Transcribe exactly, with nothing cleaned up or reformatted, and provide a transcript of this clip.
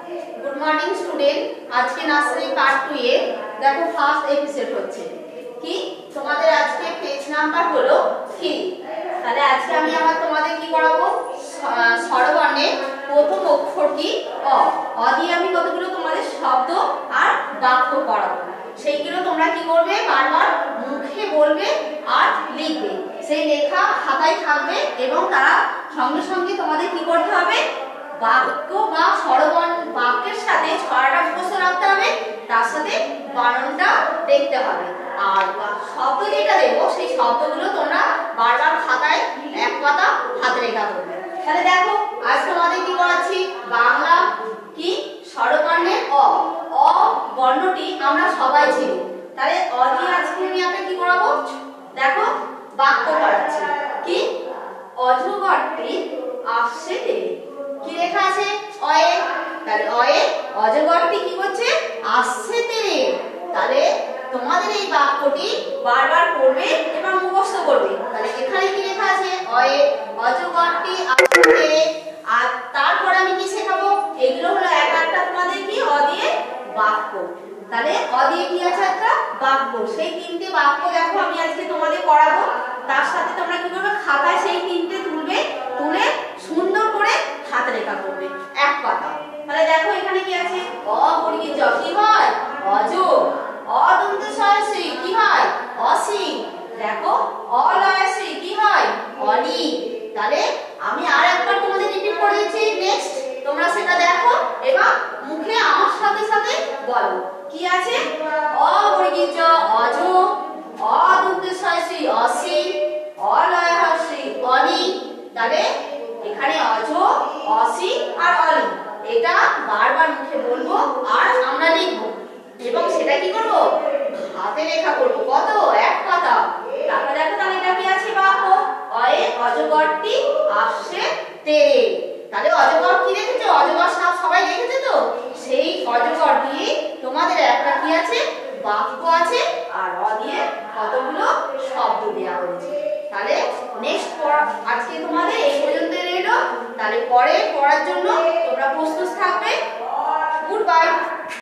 Good morning student. আজকে nursery part two এ দেখো ফার্স্ট এপিসোড হচ্ছে কি তোমাদের আজকে পেজ নাম্বার হলো থ্রি। তাহলে আজকে আমি আবার তোমাদের কি করাবো, স্বরবর্ণে প্রথম অক্ষর কি অ। অ দিয়ে আমি কতগুলো তোমাদের শব্দ আর বাক্য করাবো, সেইগুলো তোমরা কি করবে, বারবার মুখে বলবে আর লিখবে। সেই লেখা খাতায় থাকবে এবং তারা সঙ্গে সঙ্গে তোমাদের কি করতে হবে, বাক্য বা স্বরবর্ণ বাক্যের সাথে ছড়াটা মুখস্থ রাখতে হবে, তার সাথে বানানটা দেখতে হবে। আর শব্দ যেটা দেবো সেই শব্দগুলো তোমরা বারবার খাতায় এক পাতা হাতে লেখা করবে। তাহলে দেখো আজ তোমাদের কি করাচ্ছি, বাংলা কি স্বরবর্ণে অ। অ বর্ণটি আমরা সবাই চিনি। তাহলে অ দিয়ে আজকে আমি একটা কি করাবো, দেখো বাক্য করাচ্ছি। কি অজগরটি আসছে তেরে, কি লেখা আছে অয়ে, তাহলে অয়ে অজগরটি কি করছে, আসছে তেরে। তাহলে তোমাদের এই বাক্যটি বারবার পড়বে এবং মুখস্থ করবে। তাহলে এখানে কি লেখা আছে, অয়ে অজগরটি আসছে তেরে। আর তারপর আমি কি শেখাবো, এগুলো হলো এক একটা তোমাদের কি অ দিয়ে বাক্য। তাহলে অ দিয়ে কি আছে, একটা বাক্য। সেই তিনটে বাক্য দেখো আমি আজকে তোমাদের করাবো। তার সাথে তোমরা কি করবে, খাতায় সেই তিনটে তুলবে, তুলে সুন্দর করে হাতে লেখা করবে এক পাতা। তাহলে দেখো এখানে কি আছে, অ বর্গীয় জ কি হয় অজ, অ দন্ত সয়সী কি হয় অসি, দেখো অ লয়সী কি হয় অলি। তাহলে আমি আর একবার তোমাদের রিপিট করে দিচ্ছি, নেক্সট তোমরা সেটা দেখো এবং মুখে আমার সাথে সাথে বলো। কি আছে, অ বর্গীয় জ অজ, অ দন্ত সয়সী অসি, অ লয়সী অলি। তাহলে এখানে অজ, অসি আর অলি, এটা বারবার মুখে বলবো আর আমরা লিখবো এবং সেটা কি করব, হাতে লেখা করব। কত, এক পাতা। তারপর দেখো তাহলে এটা কি আছে, বাক্য অয়ে অজগরটি আসছে তেরে। তাহলে অজগর কি দেখেছো, অজগর সাপ সবাই দেখেছে তো, সেই অজগর দিয়ে তোমাদের একটা কি আছে, বাক্য আছে আর অ দিয়ে কতগুলো শব্দ দেওয়া হয়েছে। তাহলে নেক্সট আজকে তোমাদের এই পর্যন্ত রইলো। তাহলে পরে পড়ার জন্য তোমরা প্রস্তুত থাকবে। Good by.